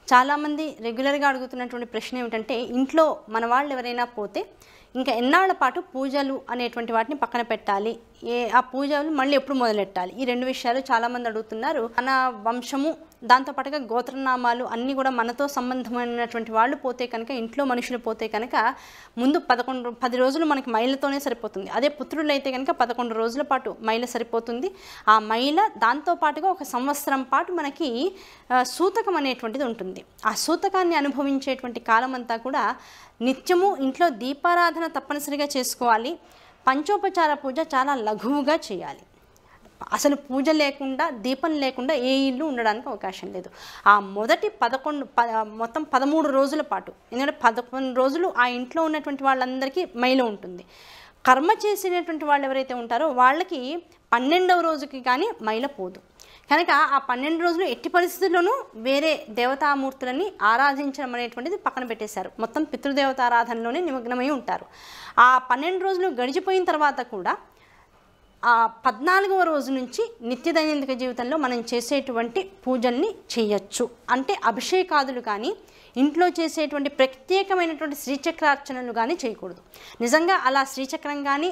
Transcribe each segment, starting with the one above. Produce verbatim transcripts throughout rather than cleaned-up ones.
చాలామంది రెగ్యులర్గా అడుగుతున్నటువంటి ప్రశ్న ఏమిటంటే, ఇంట్లో మన వాళ్ళు ఎవరైనా పోతే ఇంకా ఎన్నాళ్ల పాటు పూజలు అనేటువంటి వాటిని పక్కన పెట్టాలి, ఏ ఆ పూజలు మళ్ళీ ఎప్పుడు మొదలెట్టాలి? ఈ రెండు విషయాలు చాలామంది అడుగుతున్నారు. మన వంశము, దాంతోపాటుగా గోత్రనామాలు అన్నీ కూడా మనతో సంబంధమైనటువంటి వాళ్ళు పోతే కనుక, ఇంట్లో మనుషులు పోతే కనుక ముందు పదకొండు పది రోజులు మనకి మైలతోనే సరిపోతుంది. అదే పుత్రులు అయితే కనుక పదకొండు రోజుల పాటు మైల సరిపోతుంది. ఆ మైల దాంతోపాటుగా ఒక సంవత్సరం పాటు మనకి సూతకం అనేటువంటిది ఉంటుంది. ఆ సూతకాన్ని అనుభవించేటువంటి కాలం అంతా కూడా నిత్యము ఇంట్లో దీపారాధన తప్పనిసరిగా చేసుకోవాలి. పంచోపచార పూజ చాలా లఘువుగా చేయాలి. అసలు పూజ లేకుండా, దీపం లేకుండా ఏ ఇల్లు ఉండడానికి అవకాశం లేదు. ఆ మొదటి పదకొండు ప మొత్తం పదమూడు రోజుల పాటు, ఎందుకంటే పదకొండు రోజులు ఆ ఇంట్లో ఉన్నటువంటి వాళ్ళందరికీ మైల ఉంటుంది. కర్మ చేసినటువంటి వాళ్ళు ఎవరైతే ఉంటారో వాళ్ళకి పన్నెండవ రోజుకి కానీ మైల పోదు. కనుక ఆ పన్నెండు రోజులు ఎట్టి పరిస్థితుల్లోనూ వేరే దేవతామూర్తులని ఆరాధించడం అనేటువంటిది పక్కన పెట్టేశారు. మొత్తం పితృదేవతారాధనలోనే నిమగ్నమై ఉంటారు. ఆ పన్నెండు రోజులు గడిచిపోయిన తర్వాత కూడా ఆ పద్నాలుగవ రోజు నుంచి నిత్య దైనందిక జీవితంలో మనం చేసేటువంటి పూజల్ని చేయొచ్చు. అంటే అభిషేకాదులు కానీ, ఇంట్లో చేసేటువంటి ప్రత్యేకమైనటువంటి శ్రీచక్రార్చనలు కానీ చేయకూడదు. నిజంగా అలా శ్రీచక్రం కానీ,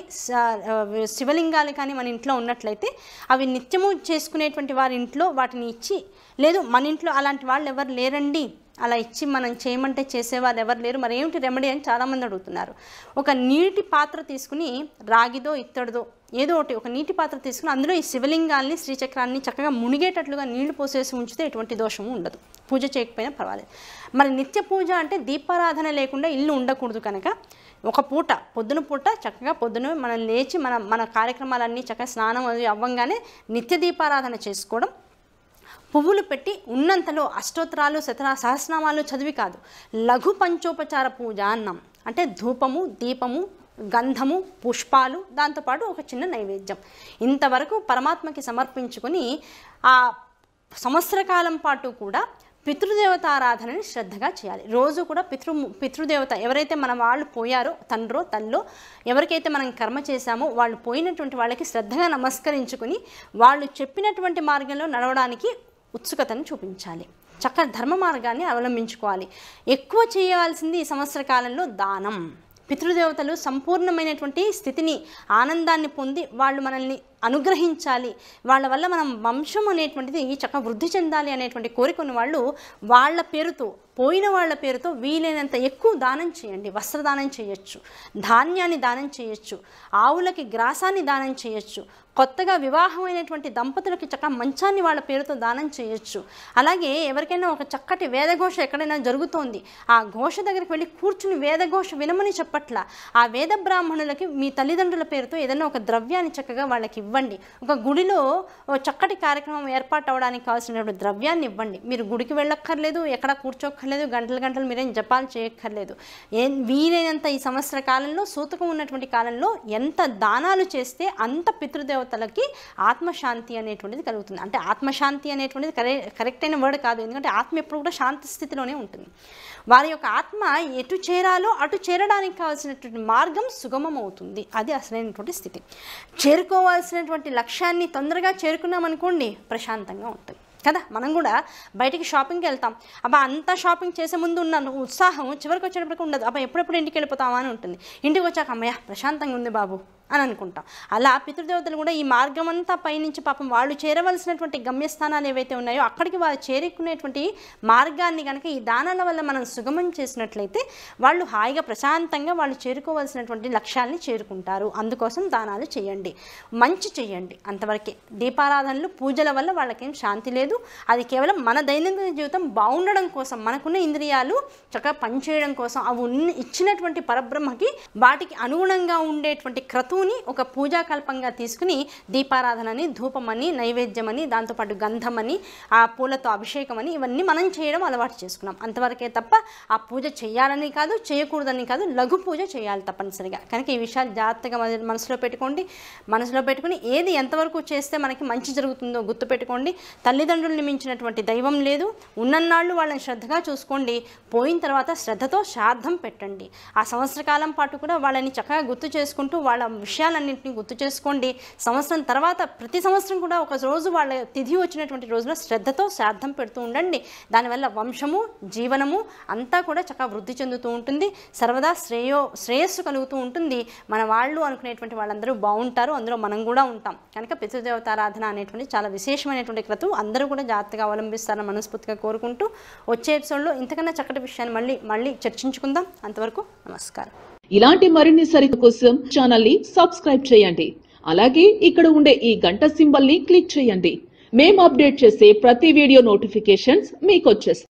శివలింగాలు కానీ మన ఇంట్లో ఉన్నట్లయితే అవి నిత్యము చేసుకునేటువంటి వారి ఇంట్లో వాటిని ఇచ్చి, లేదు మన ఇంట్లో అలాంటి వాళ్ళు ఎవరు లేరండి, అలా ఇచ్చి మనం చేయమంటే చేసేవారు ఎవరు లేరు, మరి ఏమిటి రెమెడీ అని చాలామంది అడుగుతున్నారు. ఒక నీటి పాత్ర తీసుకుని, రాగిదో ఇత్తడిదో ఏదో ఒకటి ఒక నీటి పాత్ర తీసుకుని అందులో ఈ శివలింగాల్ని, శ్రీచక్రాన్ని చక్కగా మునిగేటట్లుగా నీళ్లు పోసేసి ఉంచితే ఎటువంటి దోషము ఉండదు. పూజ చేయకపోయినా పర్వాలేదు. మరి నిత్య పూజ అంటే దీపారాధన లేకుండా ఇల్లు ఉండకూడదు. కనుక ఒక పూట, పొద్దున పూట చక్కగా పొద్దున మనం లేచి మన మన కార్యక్రమాలన్నీ చక్కగా స్నానం అది అవ్వంగానే నిత్య దీపారాధన చేసుకోవడం, పువ్వులు పెట్టి ఉన్నంతలో అష్టోత్తరాలు, శత సహస్రనామాలు చదివి కాదు, లఘు పంచోపచార పూజ అన్నాం. అంటే ధూపము, దీపము, గంధము, పుష్పాలు, దాంతోపాటు ఒక చిన్న నైవేద్యం, ఇంతవరకు పరమాత్మకి సమర్పించుకొని ఆ సంవత్సరకాలం పాటు కూడా పితృదేవతారాధనని శ్రద్ధగా చేయాలి. రోజు కూడా పితృ పితృదేవత ఎవరైతే మన వాళ్ళు పోయారో, తండ్రో తల్లో ఎవరికైతే మనం కర్మ చేశామో వాళ్ళు పోయినటువంటి వాళ్ళకి శ్రద్ధగా నమస్కరించుకొని వాళ్ళు చెప్పినటువంటి మార్గంలో నడవడానికి ఉత్సుకతను చూపించాలి. చక్కటి ధర్మ మార్గాన్ని అవలంబించుకోవాలి. ఎక్కువ చేయవలసింది ఈ సంవత్సర కాలంలో దానం. పితృదేవతలు సంపూర్ణమైనటువంటి స్థితిని, ఆనందాన్ని పొంది వాళ్ళు మనల్ని అనుగ్రహించాలి, వాళ్ళ వల్ల మనం వంశం అనేటువంటిది చక్కగా వృద్ధి చెందాలి అనేటువంటి కోరికను వాళ్ళు వాళ్ళ పేరుతో, పోయిన వాళ్ళ పేరుతో వీలైనంత ఎక్కువ దానం చేయండి. వస్త్రదానం చేయొచ్చు, ధాన్యాన్ని దానం చేయొచ్చు, ఆవులకి గ్రాసాన్ని దానం చేయొచ్చు, కొత్తగా వివాహమైనటువంటి దంపతులకి చక్కగా మంచాన్ని వాళ్ళ పేరుతో దానం చేయొచ్చు. అలాగే ఎవరికైనా ఒక చక్కటి వేదఘోష ఎక్కడైనా జరుగుతోంది, ఆ ఘోష దగ్గరికి వెళ్ళి కూర్చుని వేదఘోష వినమని చెప్పట్ల, ఆ వేద బ్రాహ్మణులకి మీ తల్లిదండ్రుల పేరుతో ఏదైనా ఒక ద్రవ్యాన్ని చక్కగా వాళ్ళకి ఇవ్వండి. ఒక గుడిలో చక్కటి కార్యక్రమం ఏర్పాటు అవడానికి కావాల్సినటువంటి ద్రవ్యాన్ని ఇవ్వండి. మీరు గుడికి వెళ్ళక్కర్లేదు, ఎక్కడ కూర్చోక్కర్లేదు, గంటలు గంటలు మీరేం జపాలు చేయక్కర్లేదు. ఏ వీలైనంత ఈ సంవత్సర కాలంలో, సూతకం ఉన్నటువంటి కాలంలో ఎంత దానాలు చేస్తే అంత పితృదేవతలకి ఆత్మశాంతి అనేటువంటిది కలుగుతుంది. అంటే ఆత్మశాంతి అనేటువంటిది కరె కరెక్ట్ అయిన వర్డ్ కాదు, ఎందుకంటే ఆత్మ ఎప్పుడు కూడా శాంతి స్థితిలోనే ఉంటుంది. వారి యొక్క ఆత్మ ఎటు చేరాలో అటు చేరడానికి కావాల్సినటువంటి మార్గం సుగమం అవుతుంది. అది అసలైనటువంటి స్థితి. చేరుకోవాల్సినటువంటి లక్ష్యాన్ని తొందరగా చేరుకున్నామనుకోండి, ప్రశాంతంగా ఉంటుంది కదా. మనం కూడా బయటికి షాపింగ్కి వెళ్తాం, అబ్బా అంతా షాపింగ్ చేసే ముందు ఉన్న ఉత్సాహం చివరికి వచ్చేటప్పటికి ఉండదు. అబ్బా ఎప్పుడెప్పుడు ఇంటికి వెళ్ళిపోతామా అని ఉంటుంది. ఇంటికి వచ్చాక అమ్మయ్య ప్రశాంతంగా ఉంది బాబు అని అనుకుంటాం. అలా పితృదేవతలు కూడా ఈ మార్గం అంతా పైనుంచి పాపం వాళ్ళు చేరవలసినటువంటి గమ్యస్థానాలు ఏవైతే ఉన్నాయో అక్కడికి వాళ్ళు చేరుకునేటువంటి మార్గాన్ని కనుక ఈ దానాల వల్ల మనం సుగమం చేసినట్లయితే వాళ్ళు హాయిగా ప్రశాంతంగా వాళ్ళు చేరుకోవాల్సినటువంటి లక్ష్యాన్ని చేరుకుంటారు. అందుకోసం దానాలు చేయండి, మంచి చేయండి, అంతవరకే. దీపారాధనలు, పూజల వల్ల వాళ్ళకేం శాంతి లేదు. అది కేవలం మన దైనందిన జీవితం బాగుండడం కోసం, మనకున్న ఇంద్రియాలు చక్కగా పనిచేయడం కోసం, అవి ఉన్న ఇచ్చినటువంటి పరబ్రహ్మకి వాటికి అనుగుణంగా ఉండేటువంటి క్రతువుని ఒక పూజాకల్పంగా తీసుకుని దీపారాధనని, ధూపమని, నైవేద్యమని, దాంతోపాటు గంధమని, ఆ పూలతో అభిషేకం అని ఇవన్నీ మనం చేయడం అలవాటు చేసుకున్నాం. అంతవరకే తప్ప ఆ పూజ చేయాలని కాదు, చేయకూడదని కాదు, లఘు పూజ చేయాలి తప్పనిసరిగా. కనుక ఈ విషయాలు జాగ్రత్తగా మనసులో పెట్టుకోండి. మనసులో పెట్టుకుని ఏది ఎంతవరకు చేస్తే మనకి మంచి జరుగుతుందో గుర్తుపెట్టుకోండి. తల్లిదండ్రుల్ని మించినటువంటి దైవం లేదు. ఉన్నన్నాళ్ళు వాళ్ళని శ్రద్ధగా చూసుకోండి. పోయిన తర్వాత శ్రద్ధతో శ్రాద్ధం పెట్టండి. ఆ సంవత్సర కాలం పాటు కూడా వాళ్ళని చక్కగా గుర్తు చేసుకుంటూ వాళ్ళ విషయాలన్నింటినీ గుర్తు చేసుకోండి. సంవత్సరం తర్వాత ప్రతి సంవత్సరం కూడా ఒక రోజు వాళ్ళ తిథి వచ్చినటువంటి రోజున శ్రద్ధతో శ్రాద్ధం పెడుతూ ఉండండి. దానివల్ల వంశము జీవనము అంతా కూడా చక్కగా వృద్ధి చెందుతూ ఉంటుంది. సర్వదా శ్రేయో శ్రేయస్సు కలుగుతూ ఉంటుంది. మన వాళ్ళు అనుకునేటువంటి వాళ్ళందరూ బాగుంటారు, అందులో మనం కూడా ఉంటాం. కనుక పితృదేవతారాధన అనేటువంటి చాలా విశేషమైనటువంటి క్రతువు. అందరూ కూడా జాగ్రత్తగా అవలంబిస్తారని మనస్ఫూర్తిగా కోరుకుంటూ వచ్చే ఎపిసోడ్లో ఇంతకన్నా చక్కటి విషయాన్ని మళ్ళీ మళ్ళీ చర్చించుకుందాం. అంతవరకు నమస్కారం. ఇలాంటి మరిన్ని సరిత కోసం ఛానల్ ని సబ్స్క్రైబ్ చేయండి. అలాగే ఇక్కడ ఉండే ఈ గంట సింబల్ ని క్లిక్ చేయండి. మేము అప్డేట్ చేసే ప్రతి వీడియో నోటిఫికేషన్స్ మీకు వచ్చేస్తాయి.